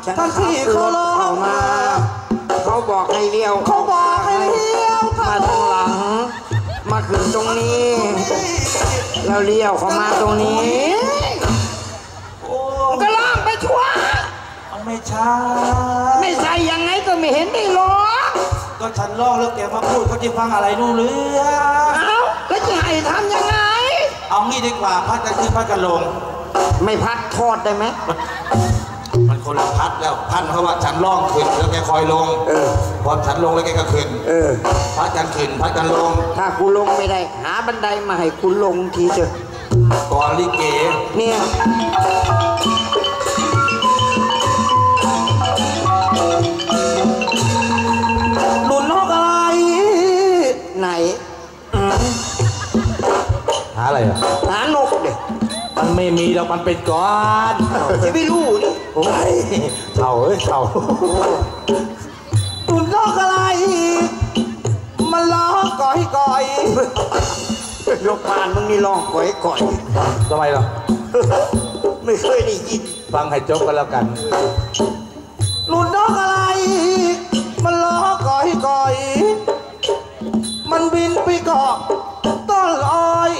ท่านที่เขาร้องมาเขาบอกให้เลี้ยวเขาบอกให้เลี้ยวมาทางหลังมาขึ้นตรงนี้แล้วเลี้ยวเข้ามาตรงนี้ก็ล่างไปชั่วมันไม่ใช่ไม่ใช่ยังไงก็ไม่เห็นได้หรอกก็ฉันร้องแล้วแกมาพูดเขาจะฟังอะไรรู้เรื่องเอ้าแล้วจะให้ทำยังไงเอางี้ดีกว่าพัดกันขึ้นพัดกันลงไม่พัดทอดได้ไหมมันคนละพัดแล้วพัดเขาว่าฉันร้องขึ้นแล้วแกคอยลงพอฉันลงแล้วแกก็ขึ้นพัดกันขึ้นพัดกันลงถ้ากูลงไม่ได้หาบันไดมาให้กูลงทีเถอะก่อนลิเกเนี่ยหลุดนกอะไรไหนหาอะไรอ่ะหานกเด็กมันไม่มีแล้วมันเป็นก้อนจะไม่รู้นี่โอ้ยเต่าเอ้ยเต่าหลุดนกอะไรมันร้องก่อยก่อยยกพานมึงนี่ร้องก่อยก่อยทำไมล่ะไม่เคยได้ยินฟังให้จบกันแล้วกันหลุดนกอะไรมันร้องก่อยก่อยมันบินไปเกาะต้นอ้อย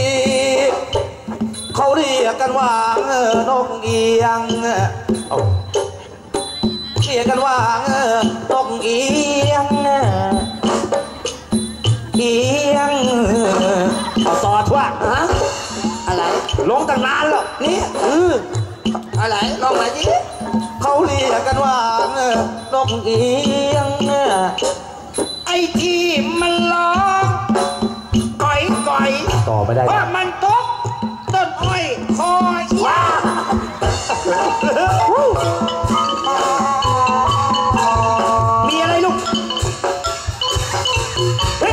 เขาเรียกกันว่านกเอียงเรียกกันว่านกเอียงเอียงเอาต่อทั่วฮะอะไรลงตั้งนานแล้วนี่อะไรลองมาสิเขาเรียกกันว่านกเอียงไอ้ที่มันร้องก่อยก่อยต่อไม่ได้เพราะมันตกต้นอ้อยคอยามีอะไรลูกเฮ้